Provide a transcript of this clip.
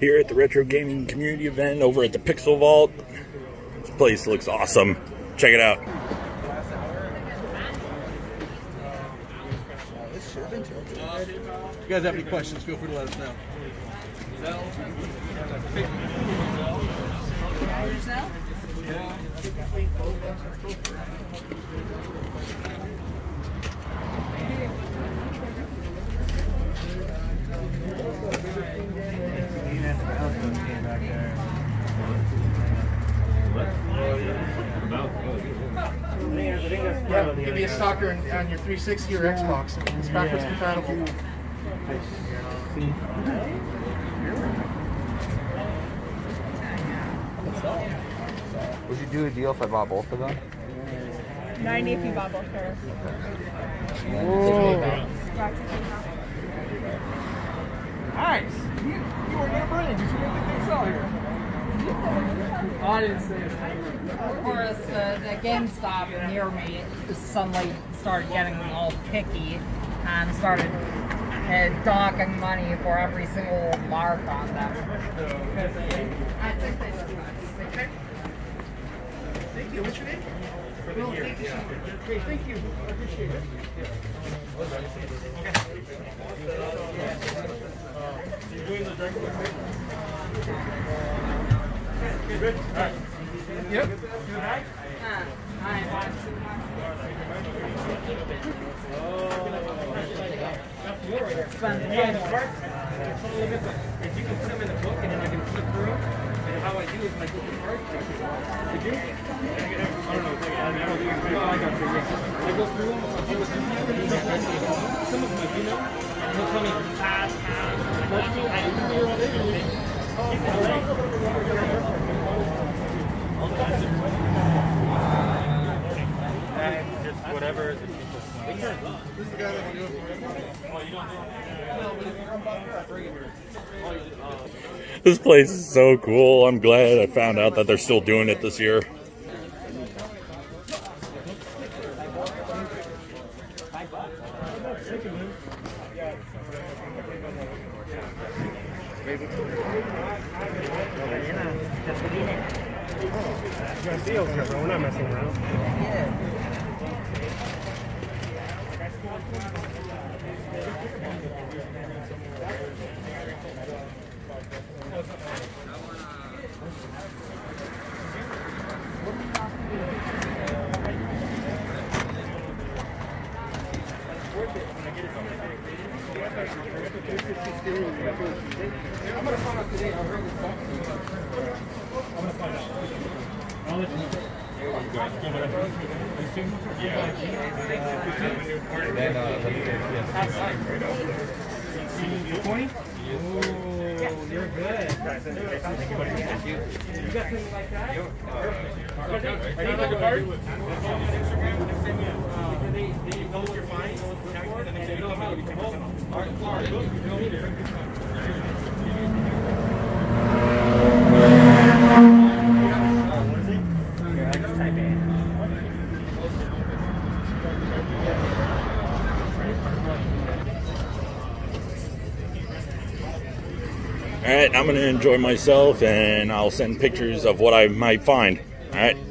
Here at the Retro Gaming Community event over at the Pixel Vault. This place looks awesome. Check it out. If you guys have any questions, feel free to let us know. Yeah, give you a stalker on your 360 or Xbox. It's backwards compatible. Would you do a deal if I bought both of them? 90 if you bought both pairs. Nice. You were never in. Did you get the big sell here? I didn't see it. Of course, the GameStop near me suddenly started getting all picky and started docking money for every single mark on them. I think they said Okay. Thank you. What's your name? Will, thank you so much. Okay, thank you. I appreciate it. You doing the drink? Okay, Rich. All right. Yep. You back? If you can put them in the book and then I can flip through them, and how I do is I go to cards. Did you? I don't know. I don't think it's I got you. Yeah. I go through them. Some of them I do know. And he'll tell me pass, just whatever. This is the guy that will do it for you. Oh, you don't do it? No, but if you come back here, I bring it here. This place is so cool. I'm glad I found out that they're still doing it this year. You got deals here, bro. We're not messing around. I'm gonna find out today. I'll bring this back to you. I'm gonna find out. I'll let you know. Yeah. 20? Oh, you're good. You got things like that? I need like a card. They know what you're fine. And they know how to come home. All right, Florida. You don't need it. Alright, I'm going to enjoy myself and I'll send pictures of what I might find. Alright.